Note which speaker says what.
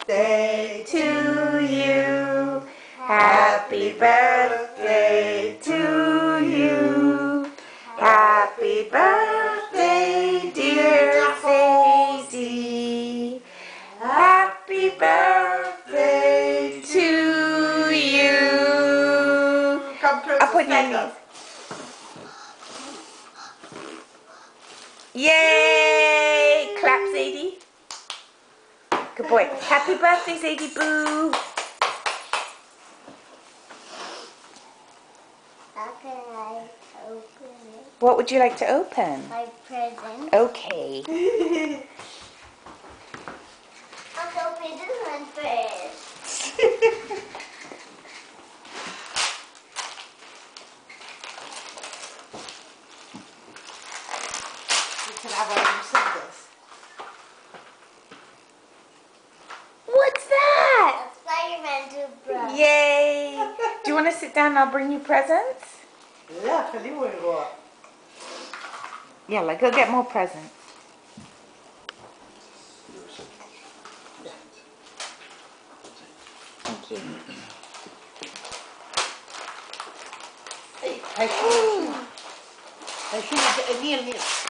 Speaker 1: birthday to you. Happy birthday to you. Happy birthday, dear Zaidy. Happy birthday to you. Come close. Up on your knees. Yay! Clap, Zaidy. Good boy. Happy birthday, Zaidy Boo.
Speaker 2: How can I open it?
Speaker 1: What would you like to open?
Speaker 2: My present.
Speaker 1: Okay.
Speaker 2: I'll open this one first.
Speaker 3: You can have one of your scissors.
Speaker 1: What's that?
Speaker 2: A Spider-Man toothbrush.
Speaker 1: Yay! Do you want to sit down and I'll bring you presents?
Speaker 3: Yeah, feliz juego.
Speaker 1: Yeah, like go get more presents. Thank you.
Speaker 3: Hey, hij is niet. Hij is niet.